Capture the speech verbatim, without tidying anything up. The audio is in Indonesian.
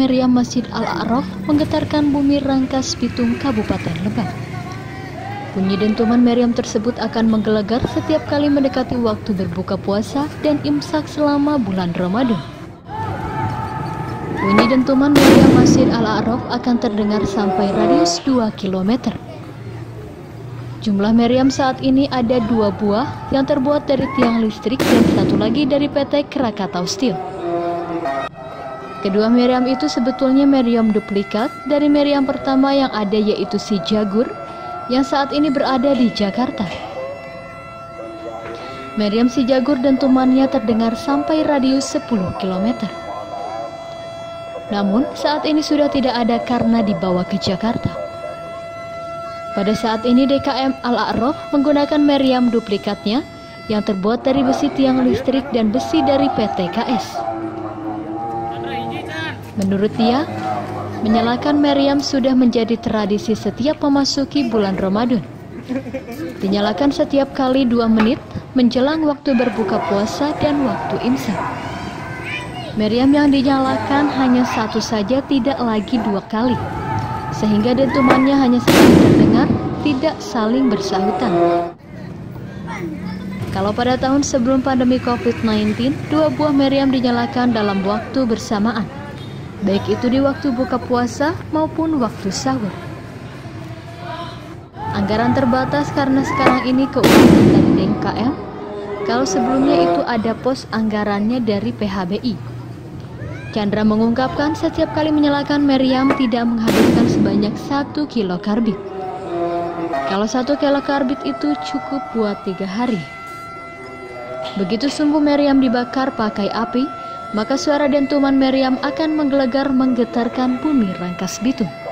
Meriam Masjid Al-A'raf menggetarkan bumi Rangkas Bitung, Kabupaten Lebak. Bunyi dentuman meriam tersebut akan menggelegar setiap kali mendekati waktu berbuka puasa dan imsak selama bulan Ramadan. Bunyi dentuman meriam Masjid Al-A'raf akan terdengar sampai radius dua kilometer. Jumlah meriam saat ini ada dua buah yang terbuat dari tiang listrik dan satu lagi dari P T Krakatau Steel. Kedua meriam itu sebetulnya meriam duplikat dari meriam pertama yang ada, yaitu si Jagur yang saat ini berada di Jakarta. Meriam si Jagur dentumannya terdengar sampai radius sepuluh kilometer. Namun saat ini sudah tidak ada karena dibawa ke Jakarta. Pada saat ini D K M Al-A'raf menggunakan meriam duplikatnya yang terbuat dari besi tiang listrik dan besi dari P T K S. Menurut dia, menyalakan meriam sudah menjadi tradisi setiap memasuki bulan Ramadan. Dinyalakan setiap kali dua menit menjelang waktu berbuka puasa dan waktu imsak. Meriam yang dinyalakan hanya satu saja, tidak lagi dua kali, sehingga dentumannya hanya sekali terdengar, tidak saling bersahutan. Kalau pada tahun sebelum pandemi covid sembilan belas, dua buah meriam dinyalakan dalam waktu bersamaan, baik itu di waktu buka puasa maupun waktu sahur. Anggaran terbatas karena sekarang ini keuangan dari D K M, kalau sebelumnya itu ada pos anggarannya dari P H B I. Chandra mengungkapkan setiap kali menyalakan meriam tidak menghabiskan sebanyak satu kilo karbit. Kalau satu kilo karbit itu cukup buat tiga hari. Begitu sumbu meriam dibakar pakai api, maka suara dentuman meriam akan menggelegar menggetarkan bumi Rangkas Bitung.